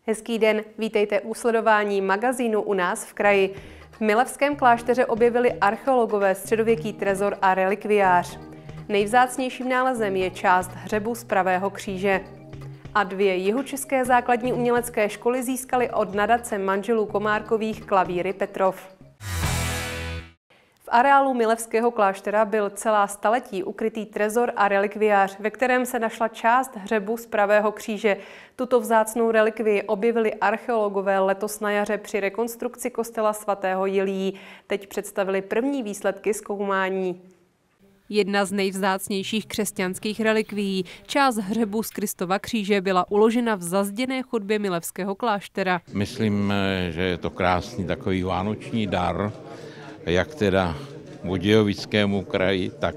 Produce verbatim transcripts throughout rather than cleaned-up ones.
Hezký den, vítejte u sledování magazínu U nás v kraji. V Milevském klášteře objevili archeologové středověký trezor a relikviář. Nejvzácnějším nálezem je část hřebu z pravého kříže. A dvě jihočeské základní umělecké školy získaly od nadace manželů Komárkových klavíry Petrov. V areálu Milevského kláštera byl celá staletí ukrytý trezor a relikviář, ve kterém se našla část hřebu z pravého kříže. Tuto vzácnou relikvii objevili archeologové letos na jaře při rekonstrukci kostela svatého Jiljí. Teď představili první výsledky zkoumání. Jedna z nejvzácnějších křesťanských relikvií, část hřebu z Kristova kříže, byla uložena v zazděné chodbě Milevského kláštera. Myslím, že je to krásný takový vánoční dar, jak teda Budějovickému kraji, tak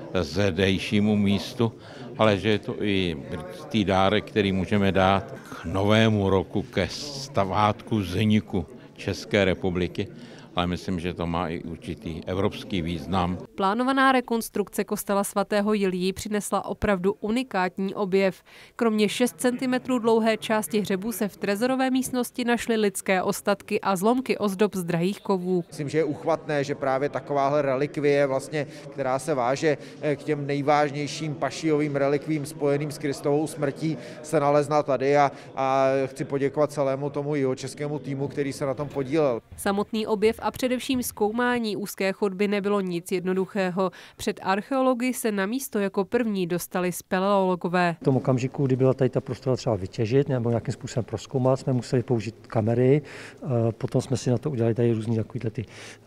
zdejšímu místu, ale že je to i tý dárek, který můžeme dát k novému roku, ke stavátku vzniku České republiky. Ale myslím, že to má i určitý evropský význam. Plánovaná rekonstrukce kostela svatého Jiljí přinesla opravdu unikátní objev. Kromě šest centimetrů dlouhé části hřebu se v trezorové místnosti našly lidské ostatky a zlomky ozdob z drahých kovů. Myslím, že je uchvatné, že právě takováhle relikvie, vlastně, která se váže k těm nejvážnějším pašijovým relikvím spojeným s Kristovou smrtí, se nalezla tady a, a chci poděkovat celému tomu jihočeskému týmu, který se na tom podílel. Samotný objev a především zkoumání úzké chodby nebylo nic jednoduchého. Před archeology se na místo jako první dostali speleologové. V tom okamžiku, kdy byla tady ta prostora třeba vytěžit nebo nějakým způsobem prozkoumat, jsme museli použít kamery. Potom jsme si na to udělali tady různé takovéhle ty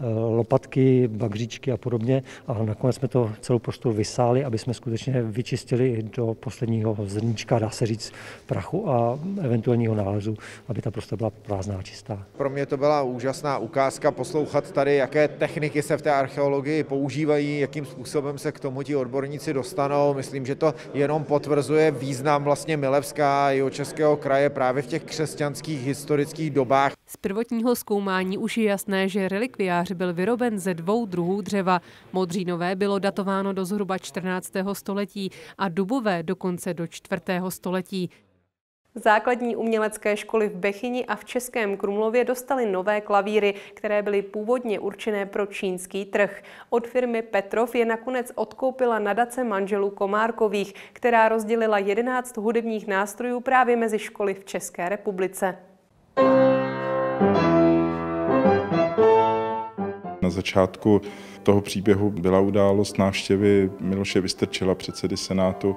lopatky, bagříčky a podobně. A nakonec jsme to celou prostoru vysáli, aby jsme skutečně vyčistili do posledního zrníčka, dá se říct, prachu a eventuálního nálezu, aby ta prostora byla prázdná a čistá. Pro mě to byla úžasná ukázka poslouchat tady, jaké techniky se v té archeologii používají, jakým způsobem se k tomu ti odborníci dostanou. Myslím, že to jenom potvrzuje význam vlastně Milevska a jihočeského kraje právě v těch křesťanských historických dobách. Z prvotního zkoumání už je jasné, že relikviář byl vyroben ze dvou druhů dřeva. Modřínové bylo datováno do zhruba čtrnáctého století a dubové dokonce do čtvrtého století. Základní umělecké školy v Bechyni a v Českém Krumlově dostaly nové klavíry, které byly původně určené pro čínský trh. Od firmy Petrov je nakonec odkoupila nadace manželů Komárkových, která rozdělila jedenáct hudebních nástrojů právě mezi školy v České republice. Na začátku toho příběhu byla událost návštěvy Miloše Vystrčila, předsedy Senátu,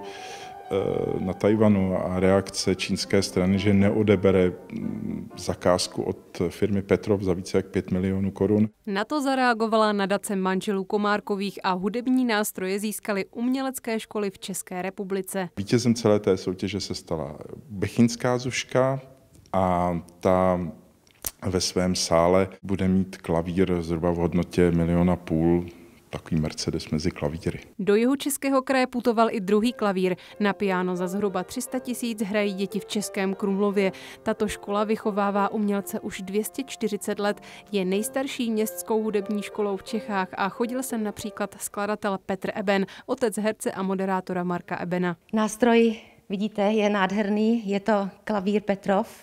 na Tajvanu a reakce čínské strany, že neodebere zakázku od firmy Petrov za více jak pět milionů korun. Na to zareagovala nadace manželů Komárkových a hudební nástroje získaly umělecké školy v České republice. Vítězem celé té soutěže se stala bechyňská Zuška a ta ve svém sále bude mít klavír zhruba v hodnotě miliona půl, takový Mercedes mezi klavíry. Do Jihočeského kraje putoval i druhý klavír. Na piano za zhruba tři sta tisíc hrají děti v Českém Krumlově. Tato škola vychovává umělce už dvě stě čtyřicet let, je nejstarší městskou hudební školou v Čechách a chodil sem například skladatel Petr Eben, otec herce a moderátora Marka Ebena. Nástroj, vidíte, je nádherný, je to klavír Petrov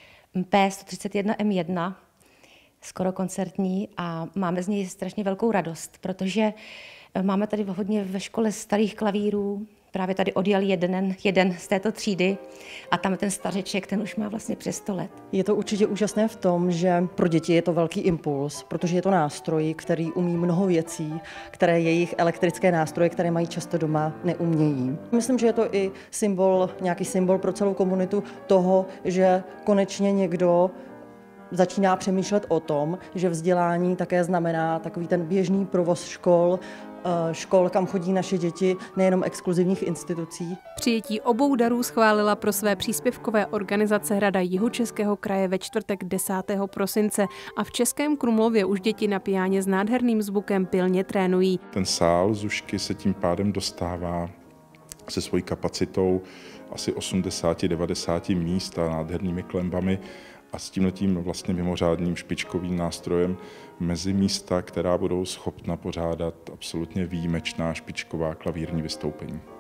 P sto třicet jedna M jedna. Skoro koncertní a máme z něj strašně velkou radost, protože máme tady hodně ve škole starých klavírů, právě tady odjel jeden, jeden z této třídy a tam ten stařeček, ten už má vlastně přes sto let. Je to určitě úžasné v tom, že pro děti je to velký impuls, protože je to nástroj, který umí mnoho věcí, které jejich elektrické nástroje, které mají často doma, neumějí. Myslím, že je to i symbol, nějaký symbol pro celou komunitu toho, že konečně někdo začíná přemýšlet o tom, že vzdělání také znamená takový ten běžný provoz škol, škol, kam chodí naše děti, nejenom exkluzivních institucí. Přijetí obou darů schválila pro své příspěvkové organizace Rada Jihočeského kraje ve čtvrtek desátého prosince a v Českém Krumlově už děti na piáně s nádherným zvukem pilně trénují. Ten sál Zušky se tím pádem dostává se svojí kapacitou asi osmdesát devadesát míst a nádhernými klembami a s tímhletím vlastně mimořádným špičkovým nástrojem mezi místa, která budou schopna pořádat absolutně výjimečná špičková klavírní vystoupení.